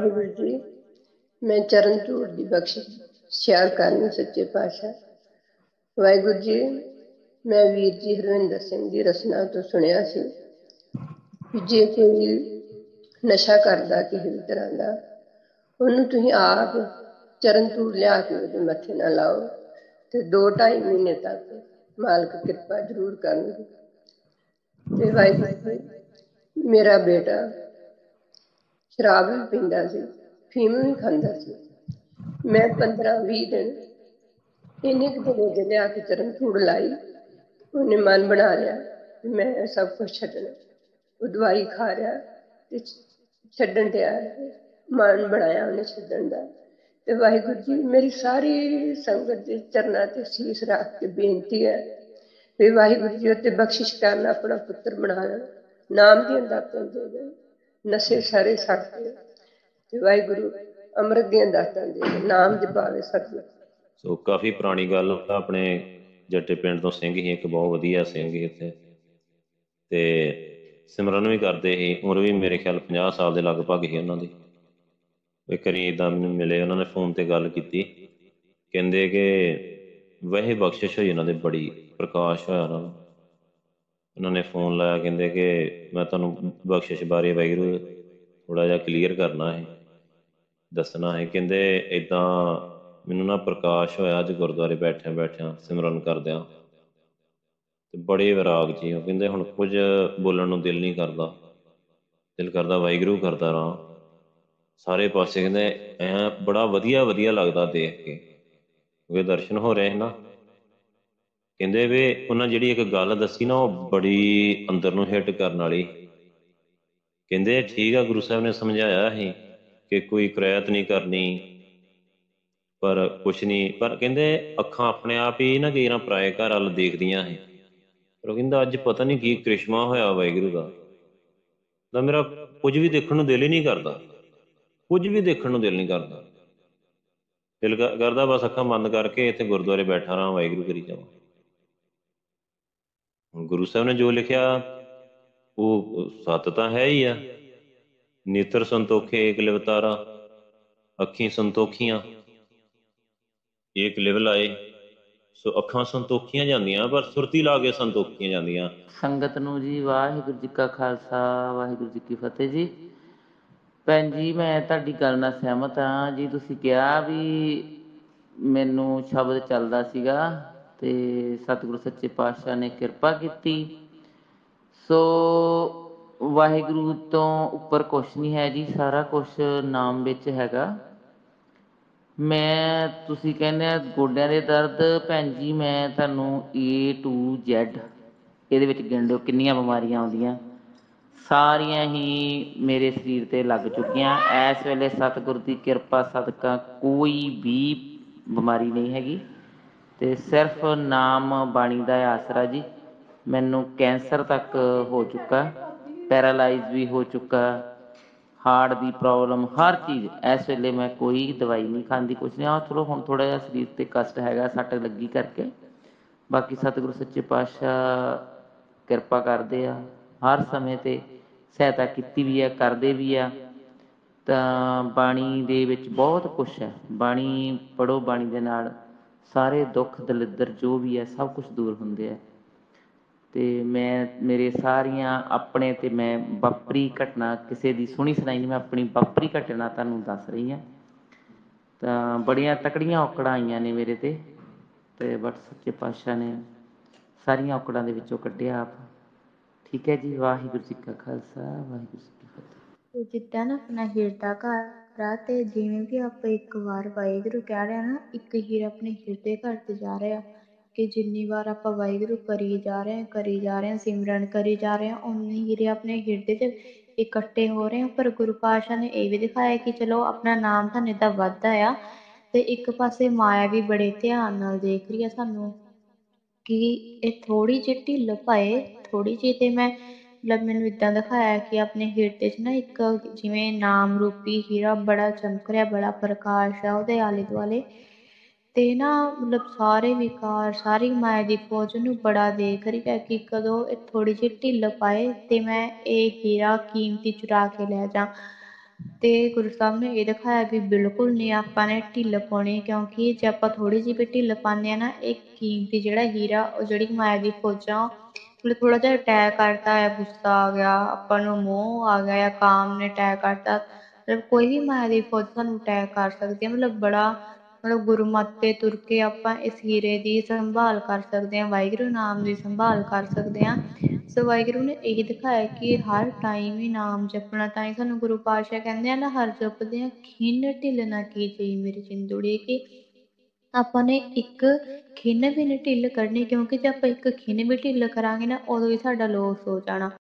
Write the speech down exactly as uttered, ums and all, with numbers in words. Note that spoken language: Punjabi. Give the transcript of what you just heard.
ਵਾਹਿਗੁਰੂ ਜੀ, ਮੈਂ ਚਰਨ ਧੂੜ ਦੀ ਬਖਸ਼ਿਸ਼ ਸ਼ੇਅਰ ਕਰਨੀ ਸੱਚੇ ਪਾਤਸ਼ਾਹ। ਵਾਹਿਗੁਰੂ ਜੀ, ਮੈਂ ਵੀਰ ਜੀ ਹਰਵਿੰਦਰ ਸਿੰਘ ਦੀ ਰਚਨਾ ਤੋਂ ਸੁਣਿਆ ਸੀ ਕਿ ਜੇ ਕੋਈ ਨਸ਼ਾ ਕਰਦਾ ਕਿਸੇ ਵੀ ਤਰ੍ਹਾਂ ਦਾ, ਉਹਨੂੰ ਤੁਸੀਂ ਆਪ ਚਰਨ ਧੂੜ ਲਿਆ ਕੇ ਉਹਦੇ ਮੱਥੇ ਨਾ ਲਾਓ ਤੇ ਦੋ ਢਾਈ ਮਹੀਨੇ ਤੱਕ ਮਾਲਕ ਕਿਰਪਾ ਜ਼ਰੂਰ ਕਰਨਗੇ। ਤੇ ਵਾਹਿਗੁਰੂ ਜੀ, ਮੇਰਾ ਬੇਟਾ ਸ਼ਰਾਬ ਵੀ ਪੀਂਦਾ ਸੀ, ਫੀਮ ਵੀ ਖਾਂਦਾ ਸੀ। ਮੈਂ ਪੰਦਰਾਂ ਵੀਹ ਦਿਨ ਇੰਨੇ ਕੁ ਦਿਨ ਉਹਦੇ ਲਿਆ ਕੇ ਚਰਨ ਧੂੜ ਲਾਈ, ਉਹਨੇ ਮਨ ਬਣਾ ਲਿਆ ਕਿ ਮੈਂ ਸਭ ਕੁਝ ਛੱਡਣਾ। ਉਹ ਦਵਾਈ ਖਾ ਰਿਹਾ ਤੇ ਛੱਡਣ ਤਿਆਰ ਹੈ, ਮਨ ਬਣਾਇਆ ਉਹਨੇ ਛੱਡਣ ਦਾ। ਤੇ ਵਾਹਿਗੁਰੂ ਜੀ, ਮੇਰੀ ਸਾਰੀ ਸੰਗਤ ਦੇ ਚਰਨਾਂ ਤੇ ਸੀਸ ਰੱਖ ਕੇ ਬੇਨਤੀ ਹੈ ਵੀ ਵਾਹਿਗੁਰੂ ਜੀ ਉੱਤੇ ਬਖਸ਼ਿਸ਼ ਕਰਨ, ਆਪਣਾ ਪੁੱਤਰ ਬਣਾ ਲੈਣ, ਨਾਮ ਦੀਆਂ ਦਾਤਾਂ ਦੇ ਦੇਣ, ਨਸ਼ੇ ਸਾਰੇ ਛੱਡ ਦੇ ਤੇ ਵਾਹਿਗੁਰੂ ਅੰਮ੍ਰਿਤ ਦੀਆਂ ਦਾਤਾਂ ਦੇ ਦੇਣ, ਨਾਮ ਜਪਾਵੇ ਸਤਿਗੁਰੂ। ਸੋ ਕਾਫੀ ਪੁਰਾਣੀ ਗੱਲ, ਆਪਣੇ ਜੱਟੇ ਪਿੰਡ ਤੋਂ ਸਿੰਘ ਸੀ ਇੱਕ, ਬਹੁਤ ਵਧੀਆ ਸਿੰਘ ਸੀ ਇੱਥੇ, ਤੇ ਸਿਮਰਨ ਵੀ ਕਰਦੇ ਸੀ। ਉਮਰ ਵੀ ਮੇਰੇ ਖਿਆਲ ਪੰਜਾਹ ਸਾਲ ਦੇ ਲਗਭਗ ਸੀ ਉਹਨਾਂ ਦੀ। ਇੱਕ ਵਾਰੀ ਇੱਦਾਂ ਮੈਨੂੰ ਮਿਲੇ, ਉਹਨਾਂ ਨੇ ਫੋਨ ਤੇ ਗੱਲ ਕੀਤੀ, ਕਹਿੰਦੇ ਕਿ ਵੈਸੇ ਬਖਸ਼ਿਸ਼ ਹੋਈ ਉਹਨਾਂ ਦੇ, ਬੜੀ ਪ੍ਰਕਾਸ਼ ਹੋਇਆ ਉਹਨਾਂ ਨੂੰ। ਉਹਨਾਂ ਨੇ ਫੋਨ ਲਾਇਆ, ਕਹਿੰਦੇ ਕਿ ਮੈਂ ਤੁਹਾਨੂੰ ਬਖਸ਼ਿਸ਼ ਬਾਰੇ ਵਾਹਿਗੁਰੂ ਥੋੜ੍ਹਾ ਜਿਹਾ ਕਲੀਅਰ ਕਰਨਾ ਹੈ, ਦੱਸਣਾ ਹੈ। ਕਹਿੰਦੇ ਇੱਦਾਂ ਮੈਨੂੰ ਨਾ ਪ੍ਰਕਾਸ਼ ਹੋਇਆ ਅੱਜ ਗੁਰਦੁਆਰੇ ਬੈਠਿਆਂ ਬੈਠਿਆਂ ਸਿਮਰਨ ਕਰਦਿਆਂ, ਤੇ ਬੜੇ ਵਿਰਾਗ ਜੀ। ਉਹ ਕਹਿੰਦੇ ਹੁਣ ਕੁਝ ਬੋਲਣ ਨੂੰ ਦਿਲ ਨਹੀਂ ਕਰਦਾ, ਦਿਲ ਕਰਦਾ ਵਾਹਿਗੁਰੂ ਕਰਦਾ ਰਹਾਂ ਸਾਰੇ ਪਾਸੇ। ਕਹਿੰਦੇ ਐਂ ਬੜਾ ਵਧੀਆ ਵਧੀਆ ਲੱਗਦਾ ਦੇਖ ਕੇ, ਕਿਉਂਕਿ ਦਰਸ਼ਨ ਹੋ ਰਹੇ ਨਾ। ਕਹਿੰਦੇ ਵੀ ਉਹਨਾਂ ਜਿਹੜੀ ਇੱਕ ਗੱਲ ਦੱਸੀ ਨਾ, ਉਹ ਬੜੀ ਅੰਦਰ ਨੂੰ ਹਿੱਟ ਕਰਨ ਵਾਲੀ। ਕਹਿੰਦੇ ਠੀਕ ਆ, ਗੁਰੂ ਸਾਹਿਬ ਨੇ ਸਮਝਾਇਆ ਸੀ ਕਿ ਕੋਈ ਕ੍ਰੈਤ ਨਹੀਂ ਕਰਨੀ, ਪਰ ਕੁਛ ਨਹੀਂ, ਪਰ ਕਹਿੰਦੇ ਅੱਖਾਂ ਆਪਣੇ ਆਪ ਹੀ ਨਾ ਕਈ ਵਾਰ ਪਰਾਏ ਘਰ ਵੱਲ ਦੇਖਦੀਆਂ ਸੀ। ਪਰ ਉਹ ਕਹਿੰਦਾ ਅੱਜ ਪਤਾ ਨਹੀਂ ਕੀ ਕ੍ਰਿਸ਼ਮਾ ਹੋਇਆ ਵਾਹਿਗੁਰੂ ਦਾ, ਤਾਂ ਮੇਰਾ ਕੁਝ ਵੀ ਦੇਖਣ ਨੂੰ ਦਿਲ ਹੀ ਨਹੀਂ ਕਰਦਾ, ਕੁਝ ਵੀ ਦੇਖਣ ਨੂੰ ਦਿਲ ਨਹੀਂ ਕਰਦਾ। ਦਿਲ ਕਰਦਾ ਬਸ ਅੱਖਾਂ ਬੰਦ ਕਰਕੇ ਇੱਥੇ ਗੁਰਦੁਆਰੇ ਬੈਠਾ ਰਹਾਂ, ਵਾਹਿਗੁਰੂ ਕਰੀ ਜਾਵਾਂ। ਹੁਣ ਗੁਰੂ ਸਾਹਿਬ ਨੇ ਜੋ ਲਿਖਿਆ ਉਹ ਸੱਤ ਤਾਂ ਹੈ ਹੀ ਆ। ਨੇਤਰ ਸੰਤੋਖੇ ਏਕ ਲਿਵਤਾਰਾ, ਅੱਖੀਂ ਸੰਤੋਖੀਆਂ ਏਕ ਲਿਵ ਲਾਏ। ਸੋ ਅੱਖਾਂ ਸੰਤੋਖੀਆਂ ਜਾਂਦੀਆਂ, ਪਰ ਸੁਰਤੀ ਲਾ ਕੇ ਸੰਤੋਖੀਆਂ ਜਾਂਦੀਆਂ। ਸੰਗਤ ਨੂੰ ਜੀ ਵਾਹਿਗੁਰੂ ਜੀ ਕਾ ਖਾਲਸਾ, ਵਾਹਿਗੁਰੂ ਜੀ ਕੀ ਫਤਿਹ ਜੀ। ਭੈਣ ਜੀ, ਮੈਂ ਤੁਹਾਡੀ ਗੱਲ ਨਾਲ ਸਹਿਮਤ ਹਾਂ ਜੀ। ਤੁਸੀਂ ਕਿਹਾ ਵੀ ਮੈਨੂੰ ਸ਼ਬਦ ਚੱਲਦਾ ਸੀਗਾ ਤੇ ਸਤਿਗੁਰੂ ਸੱਚੇ ਪਾਤਸ਼ਾਹ ਨੇ ਕਿਰਪਾ ਕੀਤੀ। ਸੋ ਵਾਹਿਗੁਰੂ ਤੋਂ ਉੱਪਰ ਕੁਛ ਨਹੀਂ ਹੈ ਜੀ, ਸਾਰਾ ਕੁਛ ਨਾਮ ਵਿੱਚ ਹੈਗਾ। ਮੈਂ ਤੁਸੀਂ ਕਹਿੰਦੇ ਆ ਗੋਡਿਆਂ ਦੇ ਦਰਦ, ਭੈਣ ਜੀ ਮੈਂ ਤੁਹਾਨੂੰ ਏ ਟੂ ਜੈਡ ਇਹਦੇ ਵਿੱਚ ਗਿਣ ਲਿਓ ਕਿੰਨੀਆਂ ਬਿਮਾਰੀਆਂ ਆਉਂਦੀਆਂ, ਸਾਰੀਆਂ ਹੀ ਮੇਰੇ ਸਰੀਰ 'ਤੇ ਲੱਗ ਚੁੱਕੀਆਂ। ਇਸ ਵੇਲੇ ਸਤਿਗੁਰ ਦੀ ਕਿਰਪਾ ਸਦਕਾ ਕੋਈ ਵੀ ਬਿਮਾਰੀ ਨਹੀਂ ਹੈਗੀ, ਅਤੇ ਸਿਰਫ ਨਾਮ ਬਾਣੀ ਦਾ ਆਸਰਾ ਜੀ। ਮੈਨੂੰ ਕੈਂਸਰ ਤੱਕ ਹੋ ਚੁੱਕਾ, ਪੈਰਾਲਾਈਜ਼ ਵੀ ਹੋ ਚੁੱਕਾ, ਹਾਰਟ ਦੀ ਪ੍ਰੋਬਲਮ, ਹਰ ਚੀਜ਼। ਇਸ ਵੇਲੇ ਮੈਂ ਕੋਈ ਦਵਾਈ ਨਹੀਂ ਖਾਂਦੀ, ਕੁਛ ਨਹੀਂ। ਆਹ ਚਲੋ ਹੁਣ ਥੋੜ੍ਹਾ ਜਿਹਾ ਸਰੀਰ 'ਤੇ ਕਸ਼ਟ ਹੈਗਾ ਸੱਟ ਲੱਗੀ ਕਰਕੇ, ਬਾਕੀ ਸਤਿਗੁਰੂ ਸੱਚੇ ਪਾਤਸ਼ਾਹ ਕਿਰਪਾ ਕਰਦੇ ਆ, ਹਰ ਸਮੇਂ 'ਤੇ ਸਹਾਇਤਾ ਕੀਤੀ ਵੀ ਆ, ਕਰਦੇ ਵੀ ਆ। ਤਾਂ ਬਾਣੀ ਦੇ ਵਿੱਚ ਬਹੁਤ ਕੁਛ ਹੈ, ਬਾਣੀ ਪੜ੍ਹੋ, ਬਾਣੀ ਦੇ ਨਾਲ ਸਾਰੇ ਦੁੱਖ ਦਲਿੱਦਰ ਜੋ ਵੀ ਹੈ ਸਭ ਕੁਛ ਦੂਰ ਹੁੰਦੇ ਆ। ਅਤੇ ਮੈਂ ਮੇਰੇ ਸਾਰੀਆਂ ਆਪਣੇ 'ਤੇ ਮੈਂ ਵਾਪਰੀ ਘਟਨਾ, ਕਿਸੇ ਦੀ ਸੁਣੀ ਸੁਣਾਈ ਨਹੀਂ, ਮੈਂ ਆਪਣੀ ਵਾਪਰੀ ਘਟਨਾ ਤੁਹਾਨੂੰ ਦੱਸ ਰਹੀ ਹਾਂ। ਤਾਂ ਬੜੀਆਂ ਤਕੜੀਆਂ ਔਕੜਾਂ ਆਈਆਂ ਨੇ ਮੇਰੇ 'ਤੇ, ਅਤੇ ਬਟ ਸੱਚੇ ਪਾਤਸ਼ਾਹ ਨੇ ਸਾਰੀਆਂ ਔਕੜਾਂ ਦੇ ਵਿੱਚੋਂ ਕੱਢਿਆ ਆਪ। ਠੀਕ ਹੈ ਜੀ, ਵਾਹਿਗੁਰੂ ਜੀ ਕਾ ਖਾਲਸਾ, ਵਾਹਿਗੁਰੂ ਜੀ ਕੀ ਫਤਿਹ। ਜਿੱਦਾਂ ਨਾ ਆਪਣਾ ਹਿਰਦਾ ਘਰ ਆ, ਤੇ ਜਿਵੇਂ ਵੀ ਆਪਾਂ ਇੱਕ ਵਾਰ ਵਾਹਿਗੁਰੂ ਕਹਿ ਰਹੇ ਨਾ, ਇੱਕ ਹੀਰਾ ਆਪਣੇ ਹਿਰਦੇ ਘਰ ਤੇ ਜਾ ਰਿਹਾ, ਕਿ ਜਿੰਨੀ ਵਾਰ ਆਪਾਂ ਵਾਹਿਗੁਰੂ ਕਰੀ ਜਾ ਰਹੇ ਹਾਂ ਕਰੀ ਜਾ ਰਹੇ ਹਾਂ ਸਿਮਰਨ ਕਰੀ ਜਾ ਰਹੇ ਹਾਂ, ਓਨੇ ਹੀਰੇ ਆਪਣੇ ਹਿਰਦੇ 'ਚ ਇਕੱਠੇ ਹੋ ਰਹੇ ਆ। ਪਰ ਗੁਰੂ ਪਾਤਸ਼ਾਹ ਨੇ ਇਹ ਵੀ ਦਿਖਾਇਆ ਕਿ ਚਲੋ ਆਪਣਾ ਨਾਮ ਤੁਹਾਨੂੰ ਏਦਾਂ ਵੱਧਦਾ ਆ, ਤੇ ਇੱਕ ਪਾਸੇ ਮਾਇਆ ਵੀ ਬੜੇ ਧਿਆਨ ਨਾਲ ਦੇਖ ਰਹੀ ਆ ਸਾਨੂੰ, ਕਿ ਇਹ ਥੋੜ੍ਹੀ ਜਿਹੀ ਢਿੱਲ ਪਾਏ, ਥੋੜ੍ਹੀ ਜਿਹੀ। ਤੇ ਮੈਂ ਮਤਲਬ ਮੈਨੂੰ ਇੱਦਾਂ ਦਿਖਾਇਆ ਕਿ ਆਪਣੇ ਹਿਰਦੇ 'ਚ ਨਾ ਇੱਕ ਜਿਵੇਂ ਨਾਮ ਰੂਪੀ ਹੀਰਾ ਬੜਾ ਚਮਕ ਰਿਹਾ, ਬੜਾ ਪ੍ਰਕਾਸ਼ ਆ ਉਹਦੇ ਆਲੇ ਦੁਆਲੇ, ਤੇ ਨਾ ਮਤਲਬ ਸਾਰੇ ਵਿਕਾਰ, ਸਾਰੀ ਮਾਇਆ ਦੀ ਫੌਜ ਨੂੰ ਬੜਾ ਦੇਖ ਰਹੀ ਹੈ ਕਿ ਕਦੋਂ ਇਹ ਥੋੜ੍ਹੀ ਜਿਹੀ ਢਿੱਲ ਪਾਏ ਤੇ ਮੈਂ ਇਹ ਹੀਰਾ ਕੀਮਤੀ ਚੁਰਾ ਕੇ ਲੈ ਜਾ। ਤੇ ਗੁਰੂ ਸਾਹਿਬ ਨੇ ਇਹ ਦਿਖਾਇਆ ਵੀ ਬਿਲਕੁਲ ਨਹੀਂ ਆਪਾਂ ਨੇ ਢਿੱਲ ਪਾਉਣੀ, ਕਿਉਂਕਿ ਜੇ ਆਪਾਂ ਥੋੜੀ ਜਿਹੀ ਵੀ ਢਿੱਲ ਪਾਉਂਦੇ ਆ ਨਾ, ਇਹ ਕੀਮਤੀ ਜਿਹੜਾ ਹੀਰਾ, ਉਹ ਜਿਹੜੀ ਮਾਇਆ ਦੀ ਫੌਜਾਂ, ਮਤਲਬ ਥੋੜਾ ਜਿਹਾ ਅਟੈਕ ਕਰਤਾ ਹੈ, ਗੁੱਸਾ ਆ ਗਿਆ ਆਪਾਂ ਨੂੰ, ਮੋਹ ਆ ਗਿਆ ਜਾਂ ਕਾਮ ਨੇ ਅਟੈਕ ਕਰਤਾ, ਮਤਲਬ ਕੋਈ ਵੀ ਮਾਇਆ ਦੀ ਫੌਜ ਸਾਨੂੰ ਅਟੈਕ ਕਰ ਸਕਦੀ ਹੈ। ਮਤਲਬ ਬੜਾ ਮਤਲਬ ਗੁਰਮਤਿ ਤੇ ਤੁਰ ਕੇ ਆਪਾਂ ਇਸ ਹੀਰੇ ਦੀ ਸੰਭਾਲ ਕਰ ਸਕਦੇ ਹਾਂ, ਵਾਹਿਗੁਰੂ ਨਾਮ ਦੀ ਸੰਭਾਲ ਕਰ ਸਕਦੇ ਹਾਂ। ਸੋ ਵਾਹਿਗੁਰੂ ਨੇ ਇਹੀ ਦਿਖਾਇਆ ਕਿ ਹਰ ਟਾਈਮ ਹੀ ਨਾਮ ਜਪਣਾ। ਤਾਂ ਹੀ ਸਾਨੂੰ ਗੁਰੂ ਪਾਤਸ਼ਾਹ ਕਹਿੰਦੇ ਆ ਨਾ, ਹਰ ਜਪਦੇ ਆ ਖਿਨ ਢਿੱਲ ਨਾ ਕੀਜਈ ਮੇਰੀ ਜਿੰਦੁੜੀ, ਕਿ ਆਪਾਂ ਨੇ ਇੱਕ ਖਿਨ ਵੀ ਨੀ ਢਿੱਲ ਕਰਨੀ, ਕਿਉਂਕਿ ਜੇ ਆਪਾਂ ਇੱਕ ਖਿਨ ਵੀ ਢਿੱਲ ਕਰਾਂਗੇ ਨਾ, ਉਦੋਂ ਹੀ ਸਾਡਾ ਲੋਸ ਹੋ ਜਾਣਾ।